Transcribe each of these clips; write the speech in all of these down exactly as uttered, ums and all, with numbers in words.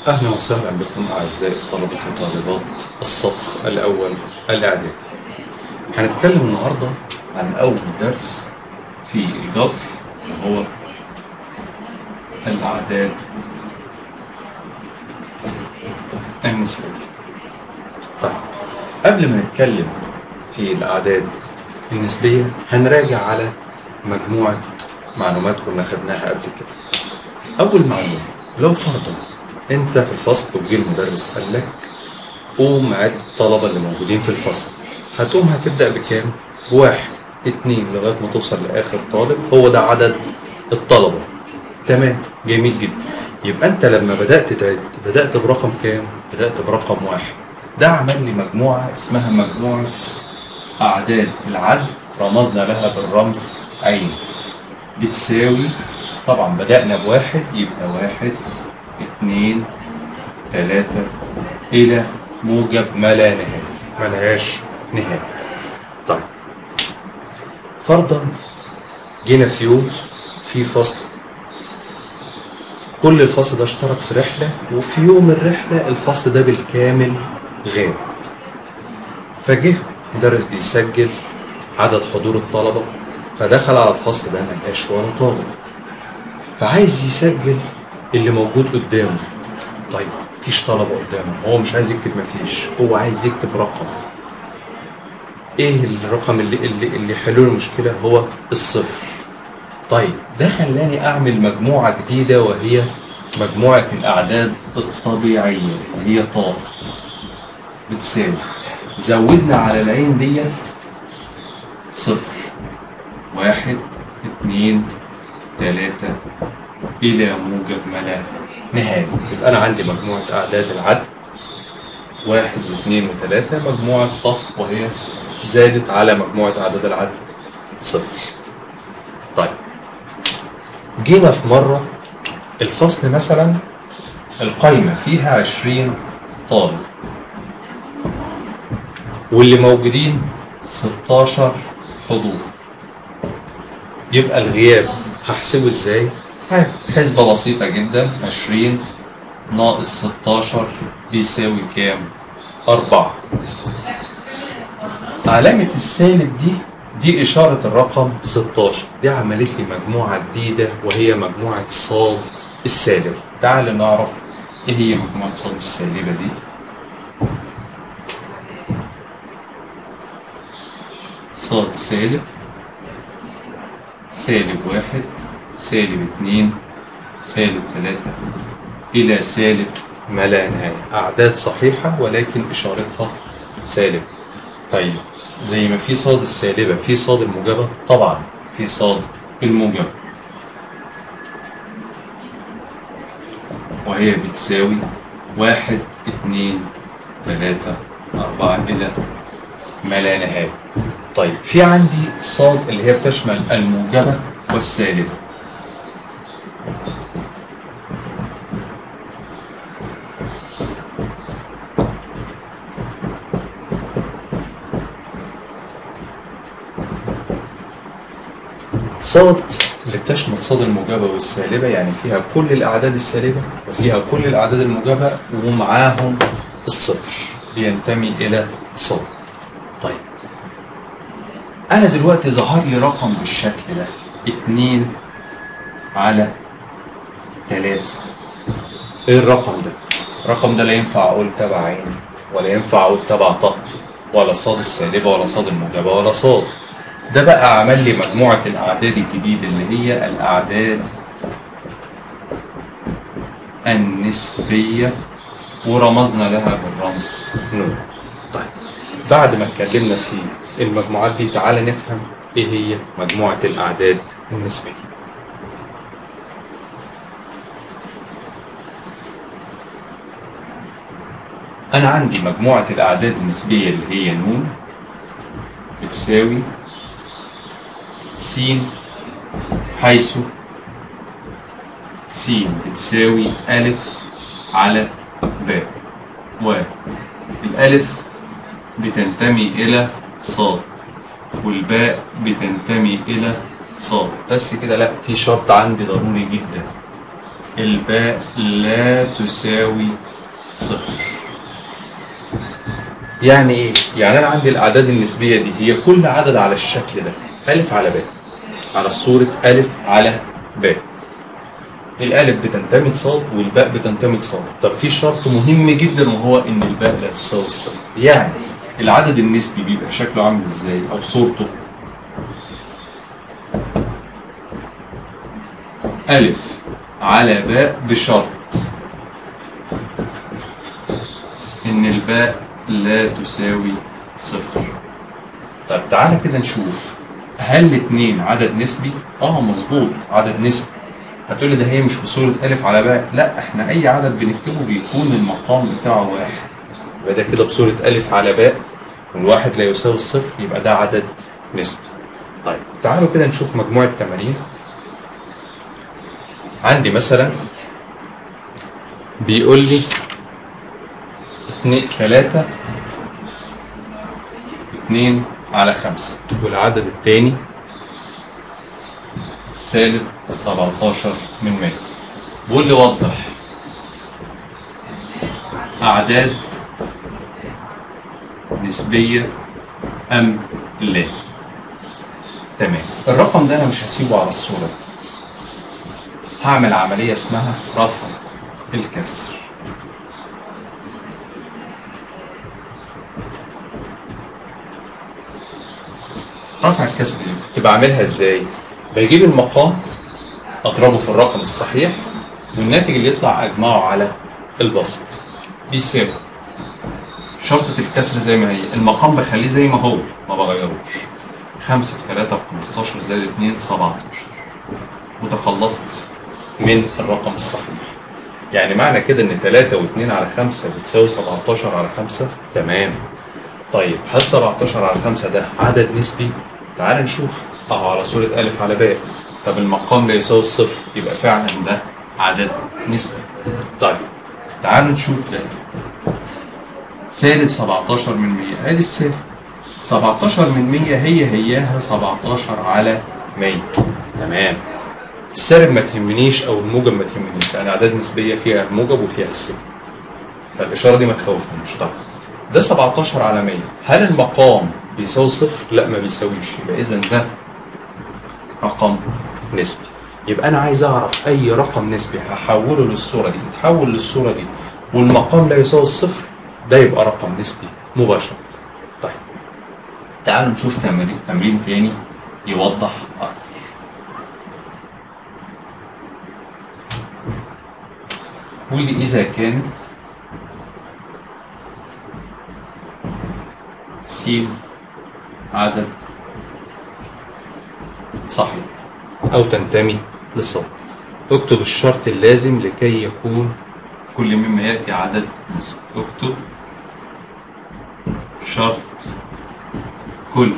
أهلا وسهلا بكم أعزائي طلبة وطالبات الصف الأول الإعدادي. هنتكلم النهاردة عن أول درس في الجبر وهو الأعداد النسبية. طيب، قبل ما نتكلم في الأعداد النسبية هنراجع على مجموعة معلومات كنا خدناها قبل كده. أول معلومة، لو فرضا أنت في الفصل وجه المدرس قال لك قوم عد الطلبة اللي موجودين في الفصل، هتقوم هتبدأ بكام؟ بواحد اتنين لغاية ما توصل لآخر طالب، هو ده عدد الطلبة. تمام، جميل جدا. يبقى أنت لما بدأت تعد بدأت برقم كام؟ بدأت برقم واحد. ده عمل لي مجموعة اسمها مجموعة أعداد العد، رمزنا لها بالرمز عين، بتساوي، طبعا بدأنا بواحد يبقى واحد اتنين تلاتة إلى موجب ما لا نهاية، ملهاش نهاية. طيب، فرضا جينا في يوم في فصل، كل الفصل ده اشترك في رحلة، وفي يوم الرحلة الفصل ده بالكامل غاب. فجه مدرس بيسجل عدد حضور الطلبة، فدخل على الفصل ده ملقاش ولا طالب، فعايز يسجل اللي موجود قدامه. طيب، مفيش طلبة قدامه، هو مش عايز يكتب مفيش، هو عايز يكتب رقم. ايه الرقم اللي اللي اللي يحل له المشكلة؟ هو الصفر. طيب، ده خلاني اعمل مجموعة جديدة وهي مجموعة الاعداد الطبيعية اللي هي طاء، بتساوي، زودنا على العين ديت صفر واحد اتنين تلاتة الى موجب ما لا نهاية. يبقى انا عندي مجموعة اعداد العد واحد واثنين وثلاثة، مجموعة طه وهي زادت على مجموعة أعداد العدد صفر. طيب، جينا في مرة الفصل مثلا القايمة فيها عشرين طالب، واللي موجودين ستاشر حضور، يبقى الغياب هحسبه ازاي؟ حسبة بسيطة جدا، عشرين ناقص ستاشر بيساوي كام؟ أربعة. علامة السالب دي دي إشارة الرقم ستاشر، دي عملت لي مجموعة جديدة وهي مجموعة صاد السالب. تعال نعرف إيه هي مجموعة صاد السالبة دي. صاد سالب، سالب واحد، سالب اتنين، سالب تلاتة إلى سالب ما لا نهاية، أعداد صحيحة ولكن إشارتها سالب. طيب، زي ما في صاد السالبة في صاد الموجبة، طبعا في صاد الموجبة وهي بتساوي واحد اتنين تلاتة أربعة إلى ما لا نهاية. طيب، في عندي صاد اللي هي بتشمل الموجبة والسالبة. صاد اللي بتشمل صاد الموجبة والسالبة يعني فيها كل الأعداد السالبة وفيها كل الأعداد الموجبة ومعاهم الصفر، بينتمي إلى صاد. طيب، أنا دلوقتي ظهر لي رقم بالشكل ده، اتنين على تلاتة. إيه الرقم ده؟ الرقم ده لا ينفع أقول تبع عين، ولا ينفع أقول تبع طه، ولا صاد السالبة ولا صاد الموجبة ولا صاد. ده بقى عمل لي مجموعة الأعداد الجديدة اللي هي الأعداد النسبية، ورمزنا لها بالرمز نون. طيب، بعد ما اتكلمنا في المجموعات دي تعالى نفهم ايه هي مجموعة الأعداد النسبية. أنا عندي مجموعة الأعداد النسبية اللي هي نون بتساوي س، حيث س بتساوي ألف على باء، والألف بتنتمي إلى صاد والباء بتنتمي إلى صاد. بس كده؟ لا، في شرط عندي ضروري جدا، الباء لا تساوي صفر. يعني ايه؟ يعني انا عندي الاعداد النسبيه دي هي كل عدد على الشكل ده الف على باء، على صوره الف على باء. الالف بتنتمي لصاد والباء بتنتمي لصاد. طب في شرط مهم جدا وهو ان الباء لا تساوي الصفر. يعني العدد النسبي بيبقى شكله عامل ازاي او صورته؟ الف على باء بشرط ان الباء لا تساوي صفر. طب تعالى كده نشوف، هل الاثنين عدد نسبي؟ اه مظبوط عدد نسبي. هتقولي ده هي مش في صورة ألف على باء، لا احنا أي عدد بنكتبه بيكون المقام بتاعه واحد. يبقى ده كده بصورة ألف على باء والواحد لا يساوي الصفر، يبقى ده عدد نسبي. طيب تعالوا كده نشوف مجموعة تمارين. عندي مثلا بيقول لي اتنين تلاتة اتنين على خمسة، والعدد التاني سالب سبعتاشر من مية. بيقول لي وضح أعداد نسبية أم لا. تمام، الرقم ده أنا مش هسيبه على الصورة، هعمل عملية اسمها رفع الكسر. رفع الكسر دي تبقى أعملها إزاي؟ بجيب المقام أضربه في الرقم الصحيح والناتج اللي يطلع أجمعه على البسط بيساوي شرطة الكسر زي ما هي، المقام بخليه زي ما هو ما بغيروش، خمسة في تلاتة في خمستاشر زائد اتنين سبعتاشر، وتخلصت من الرقم الصحيح. يعني معنى كده إن تلاتة واتنين على خمسة بتساوي سبعتاشر على خمسة. تمام. طيب هل سبعتاشر على خمسة ده عدد نسبي؟ تعال نشوف. أهو على صورة ألف على باء. طب المقام لا يساوي الصفر، يبقى فعلا ده عدد نسبي. طيب تعالوا نشوف ده. سالب سبعتاشر من مية، ادي السالب. سبعتاشر من مية هي هياها سبعتاشر على مية. تمام. السالب ما تهمنيش او الموجب ما تهمنيش، لان اعداد نسبيه فيها الموجب وفيها السالب. فالاشاره دي ما تخوفنيش. طيب ده سبعتاشر على مية، هل المقام بيساوي صفر؟ لا ما بيساويش، يبقى اذا ده رقم نسبي. يبقى انا عايز اعرف اي رقم نسبي هحوله للصوره دي، يتحول للصوره دي والمقام لا يساوي الصفر، ده يبقى رقم نسبي مباشرة. طيب تعالوا نشوف تمرين تمرين تاني يوضح أكتر. واللي إذا كانت س عدد صحيح أو تنتمي للصاد، اكتب الشرط اللازم لكي يكون كل مما يأتي عدد نسبي. اكتب شرط كل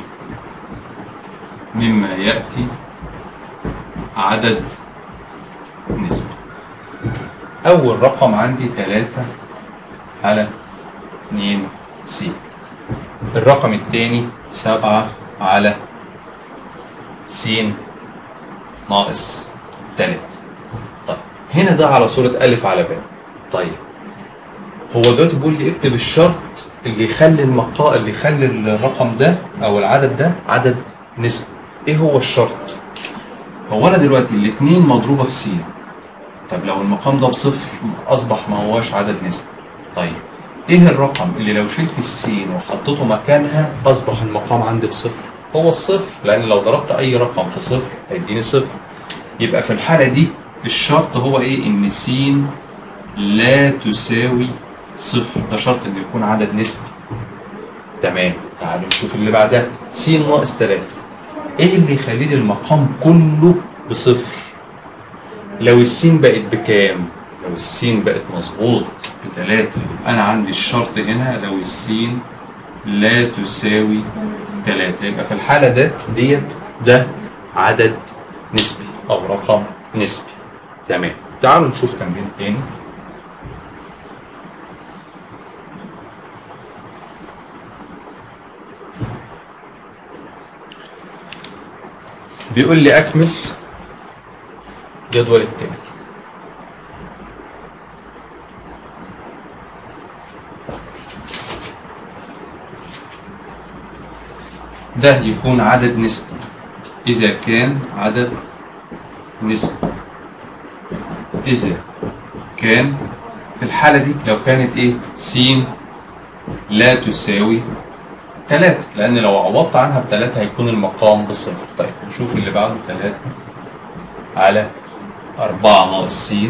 مما يأتي عدد نسبي. أول رقم عندي تلاتة على اتنين س. الرقم الثاني سبعة على س ناقص تلاتة. طيب هنا ده على صورة ألف على باء. طيب هو دلوقتي بيقول لي اكتب الشرط اللي يخلي المقا اللي يخلي الرقم ده او العدد ده عدد نسبي. ايه هو الشرط؟ هو انا دلوقتي الاثنين مضروبه في س. طب لو المقام ده بصفر اصبح ما هواش عدد نسبي. طيب ايه الرقم اللي لو شلت السين وحطيته مكانها اصبح المقام عندي بصفر؟ هو الصفر، لان لو ضربت اي رقم في صفر هيديني صفر. يبقى في الحاله دي الشرط هو ايه؟ ان س لا تساوي صفر. ده شرط انه يكون عدد نسبي. تمام. تعالوا نشوف اللي بعدها. س ناقص تلاتة. ايه اللي يخلي لي المقام كله بصفر؟ لو السين بقت بكام؟ لو السين بقت مظبوط بتلاتة، يبقى انا عندي الشرط هنا لو السين لا تساوي تلاتة، يبقى في الحالة ده ديت ده عدد نسبي او رقم نسبي. تمام. تعالوا نشوف تمرين تاني. بيقول لي اكمل جدول التالي. ده يكون عدد نسبي إذا كان عدد نسبي إذا كان في الحالة دي لو كانت إيه؟ س لا تساوي تلاتة، لأن لو عوضت عنها بتلاتة هيكون المقام بصفر. طيب نشوف اللي بعده، تلاتة على أربعة ناقص س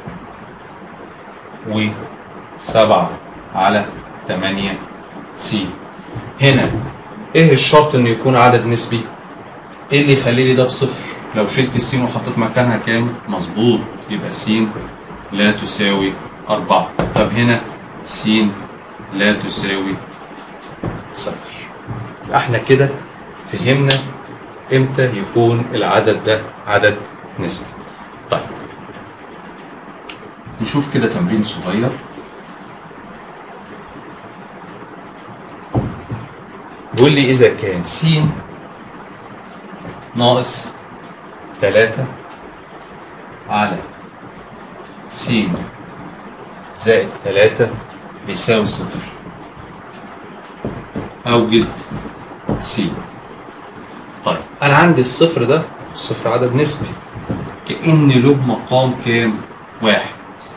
وسبعة على تمانية س. هنا إيه الشرط إنه يكون عدد نسبي؟ إيه اللي يخلي لي ده بصفر؟ لو شلت السين وحطيت مكانها كام؟ مظبوط، يبقى س لا تساوي أربعة. طب هنا س لا تساوي صفر. احنا كده فهمنا امتى يكون العدد ده عدد نسبي. طيب نشوف كده تمرين صغير. بيقول لي إذا كان س ناقص تلاتة على س زائد تلاتة بيساوي صفر، أوجد س. طيب أنا عندي الصفر ده، الصفر عدد نسبي، كأن له مقام كام؟ واحد.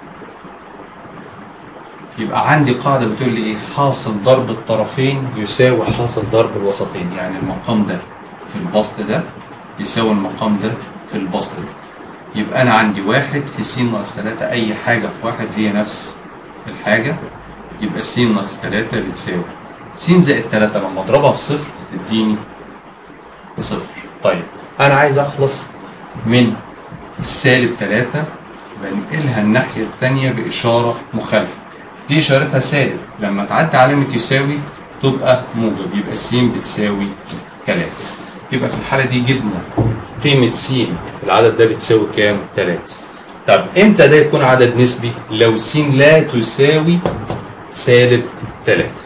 يبقى عندي قاعدة بتقول لي إيه؟ حاصل ضرب الطرفين يساوي حاصل ضرب الوسطين، يعني المقام ده في البسط ده يساوي المقام ده في البسط ده. يبقى أنا عندي واحد في س ناقص تلاتة، أي حاجة في واحد هي نفس الحاجة، يبقى س ناقص تلاتة بتساوي س زائد تلاتة، لما اضربها في صفر هتديني صفر. طيب أنا عايز أخلص من السالب تلاتة، بنقلها الناحية التانية بإشارة مخالفة، دي إشارتها سالب، لما تعدي علامة يساوي تبقى موجب، يبقى س بتساوي تلاتة. يبقى في الحالة دي جبنا قيمة س العدد ده بتساوي كام؟ تلاتة. طب إمتى ده يكون عدد نسبي؟ لو س لا تساوي سالب تلاتة.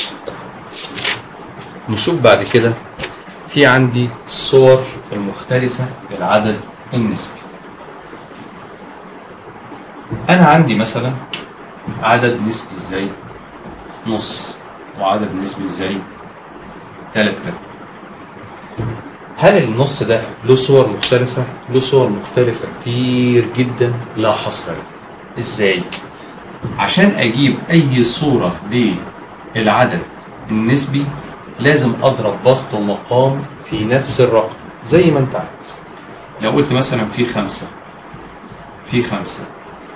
نشوف بعد كده في عندي الصور المختلفة للعدد النسبي. أنا عندي مثلا عدد نسبي زي نص، وعدد نسبي زي تلات ارباع. هل النص ده له صور مختلفة؟ له صور مختلفة كتير جدا لا حصر لها. ازاي؟ عشان اجيب اي صورة للعدد النسبي لازم اضرب بسط ومقام في نفس الرقم زي ما انت عايز. لو قلت مثلا في خمسة، في خمسة،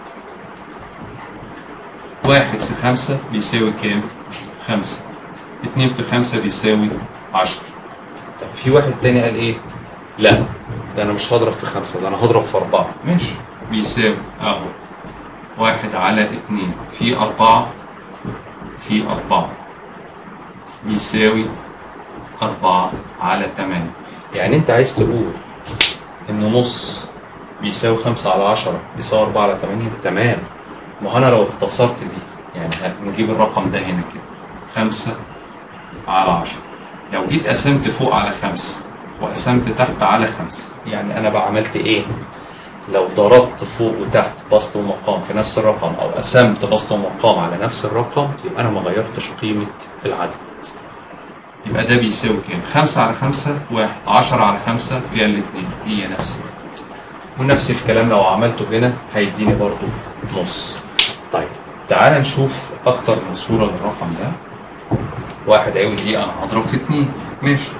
واحد في خمسة بيساوي كام؟ خمسة. اتنين في خمسة بيساوي عشرة. طب في واحد تاني قال ايه؟ لا، ده انا مش هضرب في خمسة، ده انا هضرب في أربعة. ماشي، بيساوي اهو واحد على اتنين في أربعة في أربعة بيساوي أربعة على تمانية. يعني أنت عايز تقول إن نص بيساوي خمسة على عشرة بيساوي أربعة على تمانية؟ تمام. ما أنا لو اختصرت دي يعني هنجيب الرقم ده هنا كده خمسة على عشرة، لو جيت قسمت فوق على خمسة وقسمت تحت على خمسة، يعني أنا بقى عملت إيه؟ لو ضربت فوق وتحت بسط ومقام في نفس الرقم أو قسمت بسط ومقام على نفس الرقم، يبقى أنا ما غيرتش قيمة العدد. يبقى ده بيساوي كام؟ خمسة على خمسة واحد، عشرة على خمسة فيها الاتنين، هي نفس الوقت. ونفس الكلام لو عملته هنا هيديني برضو نص. طيب تعال نشوف أكتر من صورة للرقم ده. واحد هيقول إيه؟ أنا هضرب في اتنين. ماشي،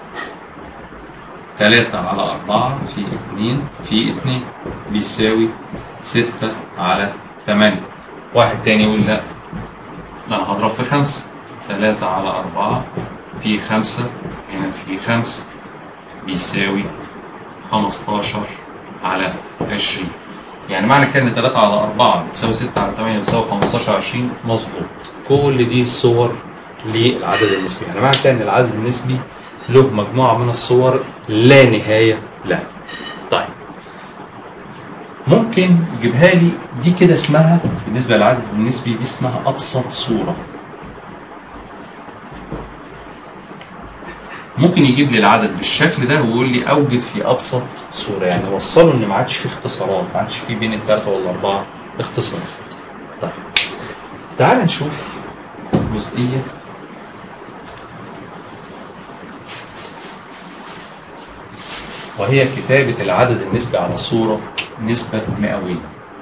تلاتة على أربعة في اتنين في اتنين بيساوي ستة على تمانية. واحد تاني يقول لأ، أنا هضرب في خمسة، تلاتة على أربعة في خمسة هنا في خمسة بيساوي خمستاشر على عشرين. يعني معنى كده إن تلاتة على أربعة بتساوي ستة على تمانية بتساوي خمستاشر على عشرين. مظبوط. كل دي صور للعدد النسبي. يعني معنى كده إن العدد النسبي له مجموعة من الصور لا نهاية لها. طيب ممكن يجيبها لي دي كده، اسمها بالنسبة للعدد النسبي دي اسمها أبسط صورة. ممكن يجيب لي العدد بالشكل ده ويقول لي أوجد في أبسط صورة، يعني وصله إن ما عادش فيه اختصارات، ما عادش فيه بين التلاتة والأربعة اختصارات. طيب تعال نشوف جزئية وهي كتابة العدد النسبي على صورة نسبة مئوية.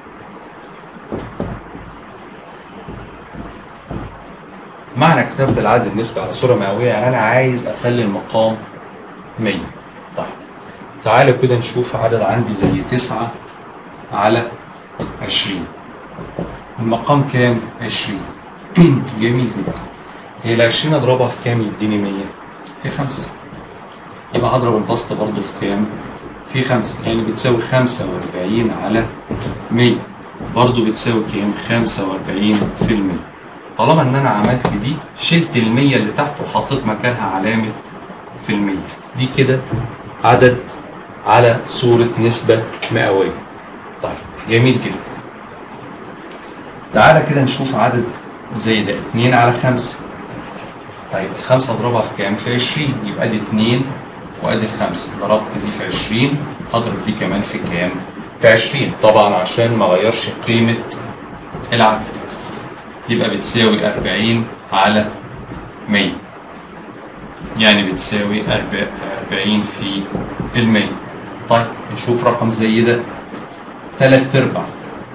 معنى كتابة العدد النسبي على صورة مئوية يعني أنا عايز أخلي المقام مية. طيب تعالوا كده نشوف عدد عندي زي تسعة على عشرين. المقام كام؟ عشرين. جميل جدا. هي العشرين أضربها في كام يديني مية؟ في خمسة. يبقى هضرب البسط برضه في كام؟ في خمسة، يعني بتساوي خمسة وأربعين على مية، برضه بتساوي كام؟ خمسة وأربعين في المية. طالما إن أنا عملت دي شلت المية اللي تحت وحطيت مكانها علامة في المية، دي كده عدد على صورة نسبة مئوية. طيب جميل جدا. تعالى كده نشوف عدد زي ده اتنين على خمسة. طيب الخمسة اضربها في كام؟ في عشرين، يبقى دي اتنين وادي الخمسة، ضربت دي في عشرين هضرب دي كمان في كام؟ في عشرين، طبعا عشان ما اغيرش قيمة العدد. يبقى بتساوي أربعين على مية، يعني بتساوي أربعين في المية. طيب نشوف رقم زي ده تلات ارباع،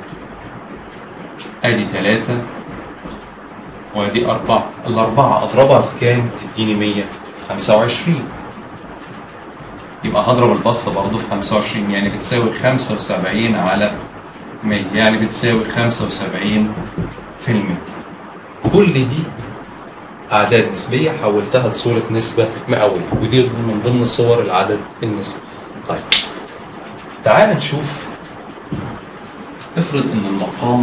ادي تلاتة وادي أربعة، الأربعة أضربها في كام؟ تديني مية، خمسة وعشرين. يبقى هضرب البسط برضه في خمسة وعشرين، يعني بتساوي خمسة وسبعين على مية، يعني بتساوي خمسة وسبعين في المية. كل دي أعداد نسبية حولتها لصورة نسبة مئوية، ودي من ضمن صور العدد النسبي. طيب تعال نشوف، افرض إن المقام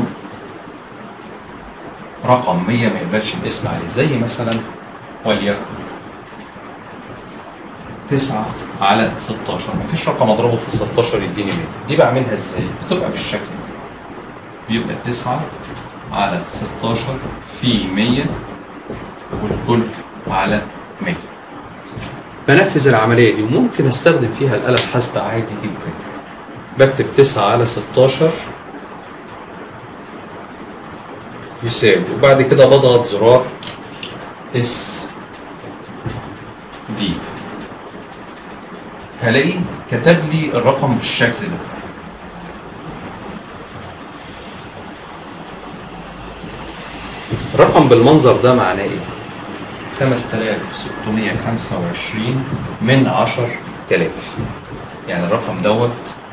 رقم مية ما يقبلش الاسم عليه، زي مثلا وليكن تسعة على ستاشر، مفيش رقم اضربه في ستاشر يديني مية. دي بعملها ازاي؟ بتبقى بالشكل ده، بيبقى تسعة على ستاشر في مية والكل على مية. بنفذ العملية دي وممكن استخدم فيها الآلة الحاسبة عادي جدا. بكتب تسعة على ستاشر يساوي، وبعد كده بضغط زرار اس دي، هلاقيه كتب لي الرقم بالشكل ده. الرقم بالمنظر ده معناه ايه؟ خمسة آلاف وستمية وخمسة وعشرين من عشرة آلاف. يعني الرقم دوت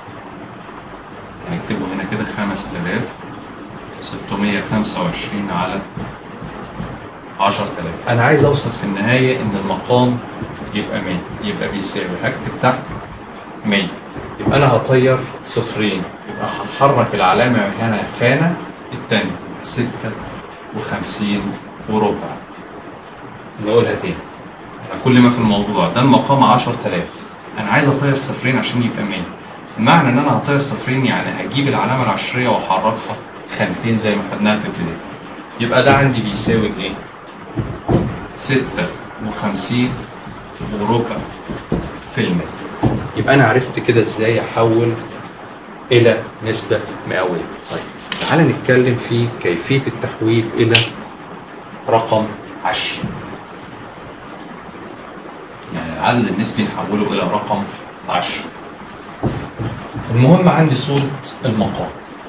هنكتبه هنا كده خمسة آلاف وستمية وخمسة وعشرين على عشرة آلاف. أنا عايز أوصل في النهاية إن المقام يبقى مية، يبقى بيساوي، هكتب تحت مية، يبقى أنا هطير صفرين، يبقى هحرك العلامة هنا الخانة التانية ستة وخمسين وربع. نقولها تاني، أنا كل ما في الموضوع ده المقام عشرة آلاف، أنا عايز أطير صفرين عشان يبقى مية. المعنى إن أنا هطير صفرين يعني هجيب العلامة العشرية وأحركها خانتين زي ما خدناها في ابتدائي. يبقى ده عندي بيساوي إيه؟ ستة وخمسين وربع في المية. يبقى أنا عرفت كده إزاي أحول إلى نسبة مئوية. طيب تعالى نتكلم في كيفية التحويل إلى رقم عشري. يعني العدد النسبي نحوله إلى رقم عشري. المهم عندي صورة المقام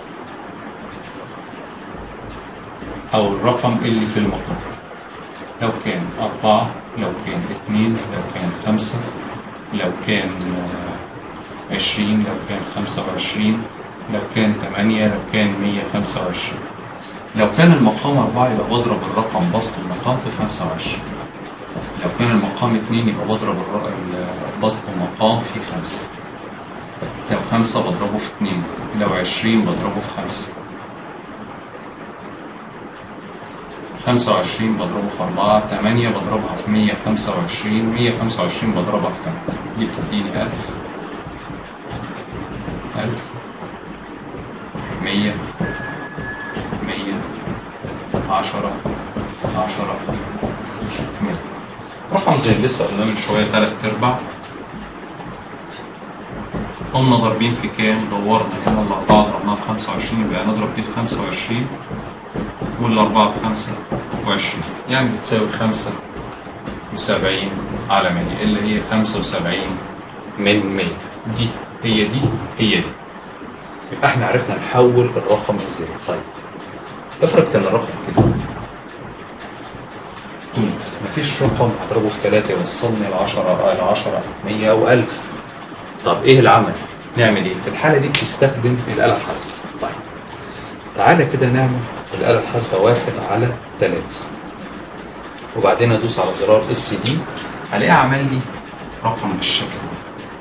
أو الرقم اللي في المقام، لو كان أربعة، لو كان اثنين، لو كان خمسة، لو كان عشرين، لو كان خمسة وعشرين، لو كان ثمانية، لو كان مية وخمسة وعشرين. لو كان المقام أربعة يبقى بضرب الرقم بسط المقام في خمسة وعشرين. لو كان المقام اثنين يبقى بضرب بسط المقام في خمسة. لو خمسة بضربه في اثنين، لو عشرين بضربه في خمسة، خمسة وعشرين بضربه في أربعة، ثمانية بضربها في مية وخمسة وعشرين، مية وخمسة وعشرين بضربها في ثمانية، دي بتديني ألف، ألف، مية، مية، عشرة، عشرة، مية. رقم زي اللي لسه قلنا من شوية تلات أرباع. قلنا ضاربين في كام؟ دورنا هنا الأربعة ضربناها في خمسة وعشرين، يبقى نضرب دي في خمسة وعشرين والأربعة في خمسة وعشرين، يعني بتساوي خمسة وسبعين على مية، اللي هي خمسة وسبعين من مية. دي هي دي هي دي. يبقى احنا عرفنا نحول الرقم ازاي. طيب افرض كان الرقم كده توت، مفيش رقم هضربه في ثلاثة يوصلني ل عشرة ل عشرة مية او ألف. طب ايه العمل؟ نعمل ايه؟ في الحالة دي بتستخدم الآلة الحاسبة. طيب تعالى كده نعمل الآلة الحاسبة واحد على ثلاثة، وبعدين ادوس على زرار اس دي هلاقيه عمل لي رقم بالشكل ده.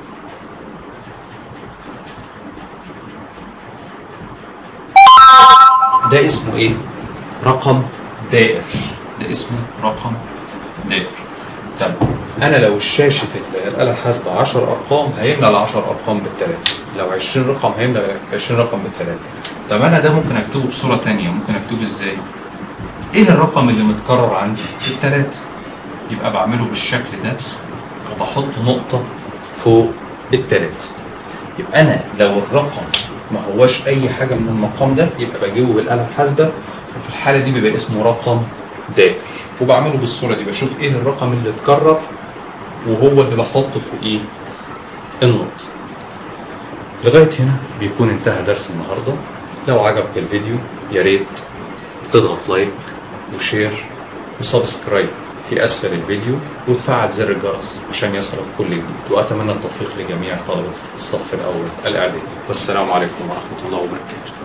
ده اسمه ايه؟ رقم دائر. ده اسمه رقم دائر. طب انا لو الشاشة الآلة الحاسبة عشر ارقام هيملى ال عشر ارقام بالثلاثة، لو عشرين رقم هيملى عشرين رقم بالثلاثة. طب انا ده ممكن اكتبه بصورة تانية، ممكن اكتبه ازاي؟ ايه الرقم اللي متكرر عندي؟ الثلاثة. يبقى بعمله بالشكل ده وبحط نقطة فوق الثلاثة. يبقى انا لو الرقم ما هوش اي حاجة من المقام ده يبقى بجيبه بالآلة الحاسبة، وفي الحالة دي بيبقى اسمه رقم دائر، وبعمله بالصورة دي، بشوف ايه الرقم اللي اتكرر وهو اللي بحطه فوقيه النقطة. لغاية هنا بيكون انتهى درس النهاردة. لو عجبك الفيديو يا ريت تضغط لايك وشير وسبسكرايب في اسفل الفيديو، وتفعل زر الجرس عشان يصلك كل جديد. واتمنى التوفيق لجميع طلبة الصف الاول الاعدادي. والسلام عليكم ورحمة الله وبركاته.